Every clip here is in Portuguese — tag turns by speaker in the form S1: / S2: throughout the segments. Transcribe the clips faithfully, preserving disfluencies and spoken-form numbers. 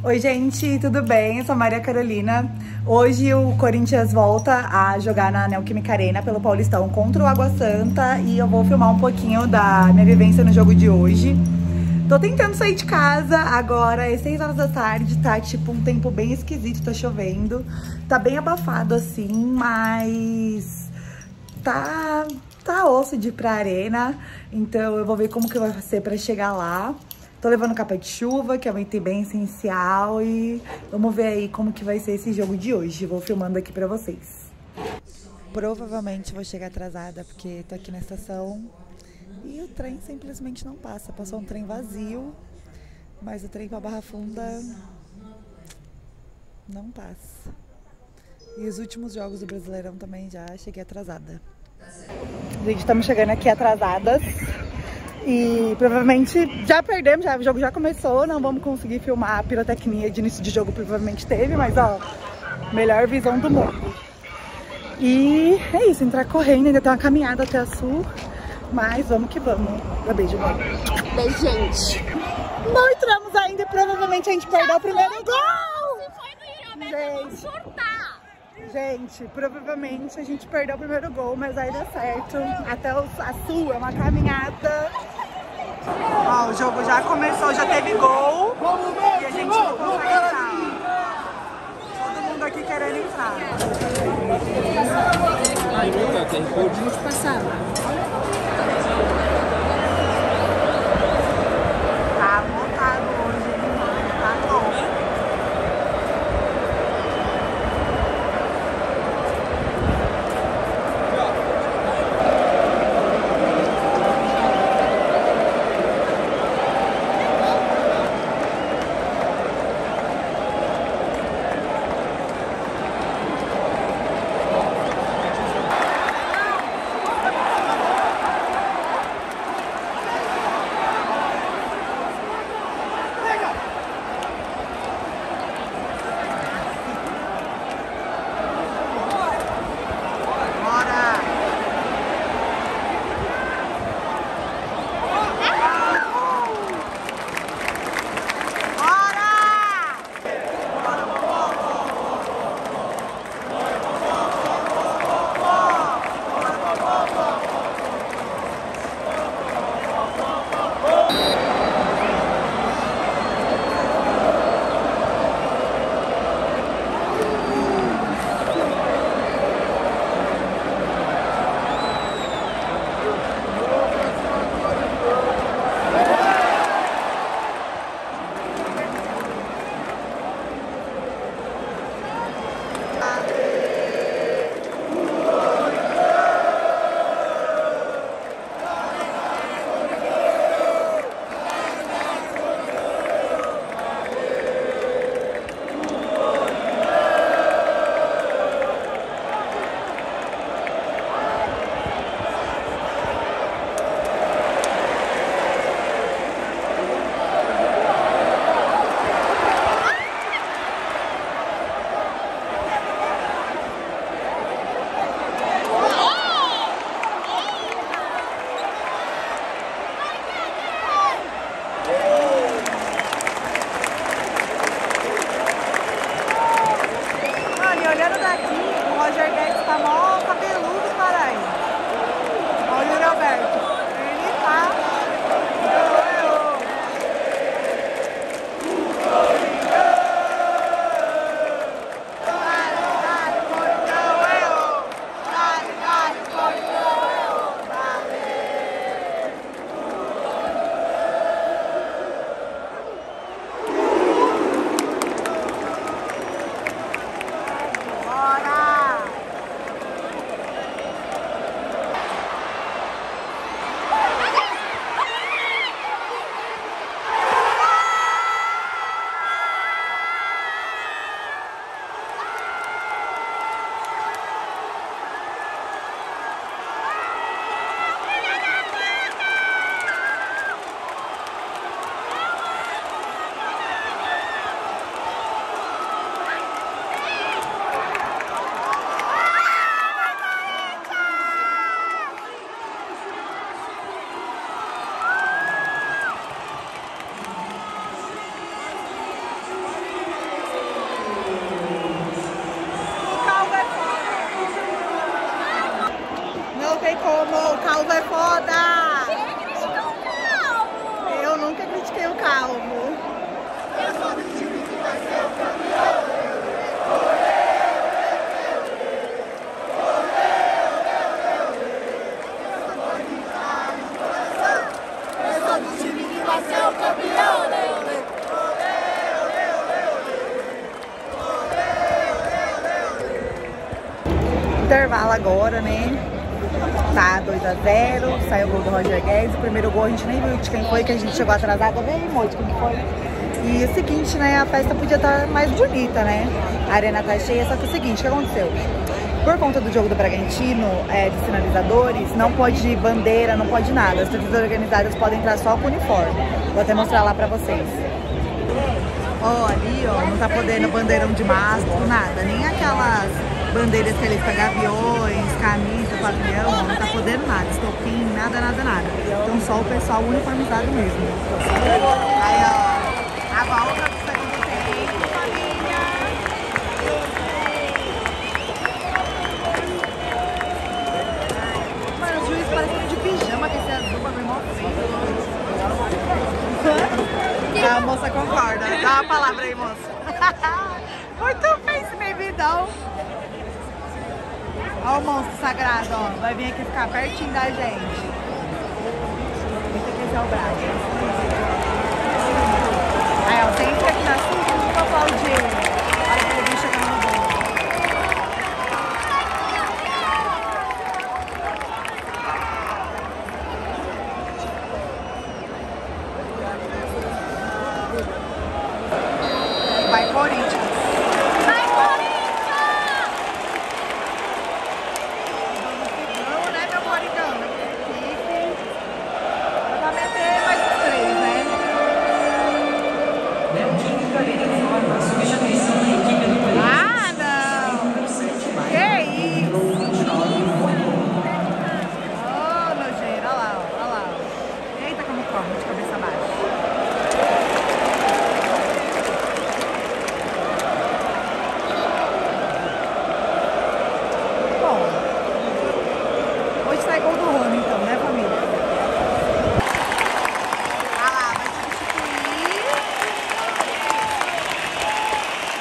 S1: Oi gente, tudo bem? Eu sou a Maria Carolina. Hoje o Corinthians volta a jogar na Neoquímica Arena pelo Paulistão contra o Água Santa e eu vou filmar um pouquinho da minha vivência no jogo de hoje. Tô tentando sair de casa agora, é seis horas da tarde, tá tipo um tempo bem esquisito, tá chovendo. Tá bem abafado assim, mas tá, tá osso de ir pra arena, então eu vou ver como que vai ser pra chegar lá. Tô levando capa de chuva, que é um item bem essencial, e vamos ver aí como que vai ser esse jogo de hoje. Vou filmando aqui pra vocês. Provavelmente vou chegar atrasada, porque tô aqui na estação e o trem simplesmente não passa. Passou um trem vazio, mas o trem pra Barra Funda não passa. E os últimos jogos do Brasileirão também já cheguei atrasada. Gente, estamos chegando aqui atrasadas. E provavelmente já perdemos, já, o jogo já começou, não vamos conseguir filmar a pirotecnia de início de jogo, provavelmente teve, mas ó, melhor visão do mundo. E é isso, entrar correndo, ainda tem uma caminhada até a Sul, mas vamos que vamos. Um beijo, mãe.
S2: Beijo, gente.
S1: Não entramos ainda e provavelmente a gente perdeu
S2: já
S1: o primeiro
S2: foi,
S1: gol!
S2: Se foi no Ilha, vamos surtar!
S1: Gente, provavelmente a gente perdeu o primeiro gol, mas aí deu certo. Até o, a Sul é uma caminhada. Ó, o jogo já começou, já teve gol e a gente não consegue entrar. Todo mundo aqui querendo entrar.
S2: Pode passar.
S1: Tá montado hoje, tá bom. Calvo é foda!
S2: Quem criticou o Calvo?
S1: Eu nunca critiquei o Calvo. Intervalo agora, né? Tá dois a zero, saiu o gol do Roger Guedes. O primeiro gol a gente nem viu de quem foi, que a gente chegou atrasada, bem muito quem foi. E o seguinte, né? A festa podia estar mais bonita, né? A arena tá cheia, só que é o seguinte, o que aconteceu? Por conta do jogo do Bragantino, é, de sinalizadores, não pode bandeira, não pode nada. As torcidas organizadas podem entrar só com uniforme. Vou até mostrar lá pra vocês. Ó, ali, ó, não tá podendo bandeirão de mastro, nada. Nem aquelas bandeiras que eles ficam, gaviões, camisa, pavilhão, ó, não tá podendo nada. Estopim, nada, nada, nada. Então só o pessoal uniformizado mesmo. Aí, ó, a volta do segundo tempo, família. Mano, o juiz parece de pijama, que esse azul, pra mim, mó feio. A moça concorda. Dá uma palavra aí, moça. Muito feio esse bebidão. Ó o monstro sagrado, ó. Vai vir aqui ficar pertinho da gente. Esse aqui é o braço. Aí, ó, sempre aqui na sua, vamos aplaudir ele. Olha que ele vem chegando no gol. Vai, Corinthians.
S2: Vai, Corinthians!
S1: Não, né, meu Corinthians? Vai meter mais uns três, né? Ah, não! Que isso? Oh, nojeira, olha lá, olha lá. Eita, como corre de cabeça baixa. Hoje sai gol do Rony, então, né, família? Ah lá, vai substituir.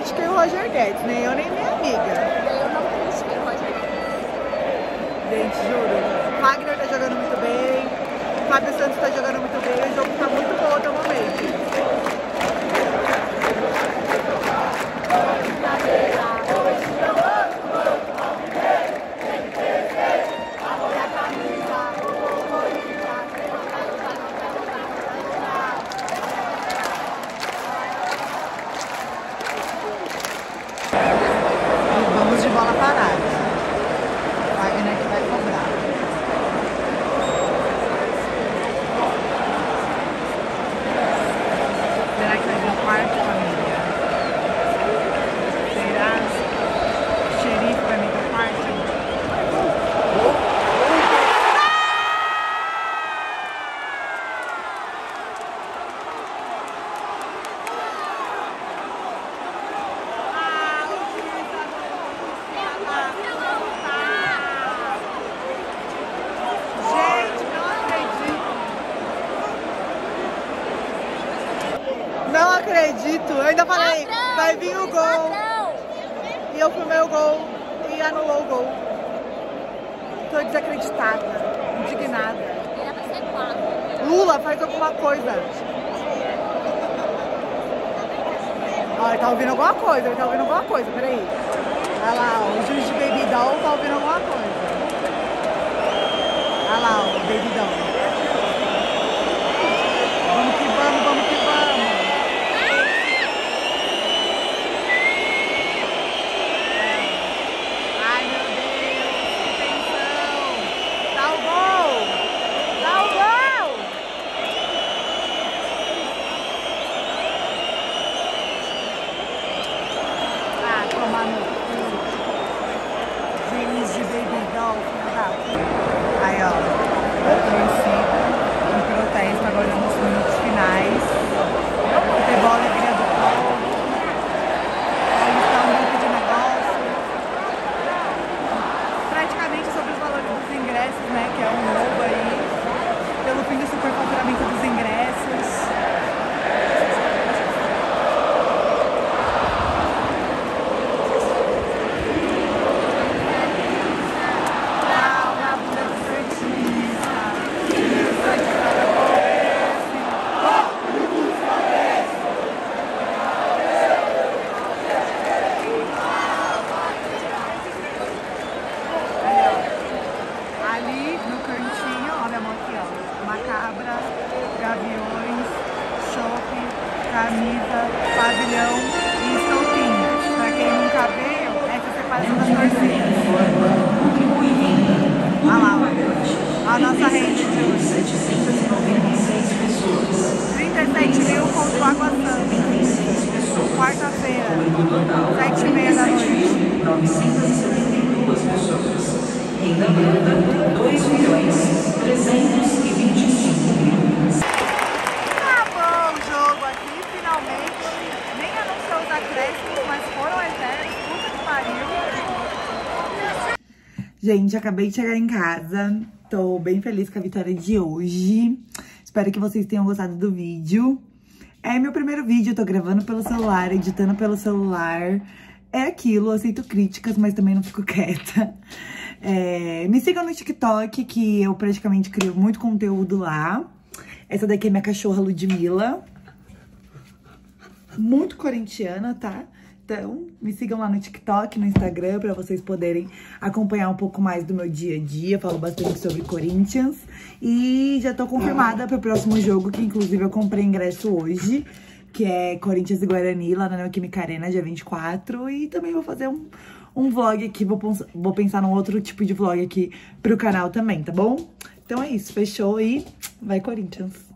S1: critiquei o Roger Guedes, nem eu nem minha amiga.
S2: Eu não critiquei o Roger Guedes.
S1: Gente, juro. Wagner tá jogando muito bem. Fábio Santos tá jogando muito bem. O jogo tá muito bom até o momento. Vamos de bola parada. Wagner que vai cobrar. Será que vai vir o quarto, família? Será? O xerife vai vir pro quarto? Não acredito, eu ainda falei,
S2: Ladrão,
S1: vai vir o gol.
S2: ladrão.
S1: E eu filmei o gol e anulou o gol. Tô desacreditada, indignada.
S2: Era pra ser quatro.
S1: Lula, faz alguma coisa. Ó, ele tá ouvindo alguma coisa, ele tá ouvindo alguma coisa, peraí. Olha lá, ó, o juiz de Baby Doll tá ouvindo alguma coisa. Olha lá, ó, o Baby Doll. Vamos que vamos, vamos que vamos. Ai, meu Deus, que tensão. Dá o gol. Dá o gol. Ah, tomar no cu. Juiz de Baby Doll, filha da puta. Aí, ó, a torcida, um protesto agora nos minutos finais. Futebol, alegria do povo. Aí está um grupo de negócio. Praticamente sobre os valores dos ingressos, né, que é um roubo aí. Pelo fim do superfaturamento dos ingressos. Ali no cantinho, ó, minha mão aqui, ó. Macabra, gaviões, chope, camisa, pavilhão e estopinho. Pra quem nunca veio, essa é a separação das torcidas. Olha lá, ó. A nossa rede de hoje. trinta e sete mil contra o Água Santa. Quarta-feira, sete e meia da noite.
S3: novecentas e setenta e duas pessoas. Renda bruta, dois milhões trezentos e vinte e cinco mil.
S1: Acabou o jogo aqui, finalmente. Nem anunciou os acréscimos, mas foram eternos. Puta que pariu. Gente, acabei de chegar em casa. Tô bem feliz com a vitória de hoje. Espero que vocês tenham gostado do vídeo. É meu primeiro vídeo, tô gravando pelo celular, editando pelo celular. É aquilo, aceito críticas, mas também não fico quieta. É, me sigam no TikTok, que eu praticamente crio muito conteúdo lá. Essa daqui é minha cachorra Ludmilla. Muito corintiana, tá? Então, me sigam lá no TikTok, no Instagram, pra vocês poderem acompanhar um pouco mais do meu dia a dia. Falo bastante sobre Corinthians. E já tô confirmada pro próximo jogo, que inclusive eu comprei ingresso hoje, que é Corinthians e Guarani, lá na Neoquímica Arena, dia vinte e quatro. E também vou fazer um, um vlog aqui, vou, vou pensar num outro tipo de vlog aqui pro canal também, tá bom? Então é isso, fechou e vai Corinthians!